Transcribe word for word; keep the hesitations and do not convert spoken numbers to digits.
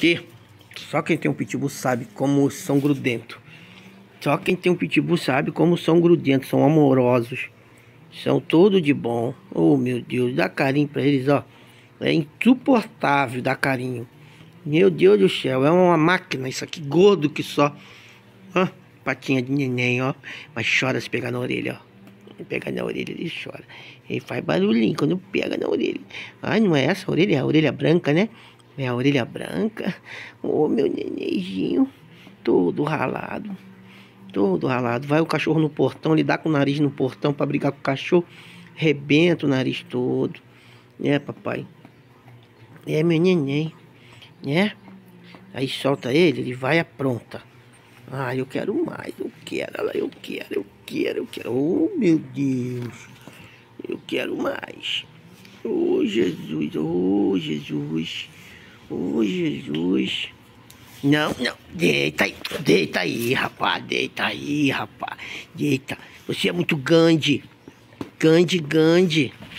Porque só quem tem um pitbull sabe como são grudentos. Só quem tem um pitbull sabe como são grudentos, são amorosos. São todos de bom. Oh, meu Deus, dá carinho pra eles, ó. É insuportável dar carinho. Meu Deus do céu, é uma máquina isso aqui, gordo que só. Ó, patinha de neném, ó. Mas chora se pegar na orelha, ó. Pega na orelha, ele chora. Ele faz barulhinho quando pega na orelha. Ah, não é essa a orelha? É a orelha branca, né? É a orelha branca. Oh, meu nenenzinho. Todo ralado. Todo ralado. Vai o cachorro no portão, ele dá com o nariz no portão pra brigar com o cachorro. Rebenta o nariz todo. É, papai. É, meu neném. Né? Aí solta ele, ele vai apronta. Ah, eu quero mais, eu quero, eu quero, eu quero, eu quero. Oh, meu Deus. Eu quero mais. Oh, Jesus, oh, Jesus. Oh, Jesus. Não, não. Deita aí, deita aí, rapaz. Deita aí, rapaz. Deita. Você é muito grande. Grande, grande.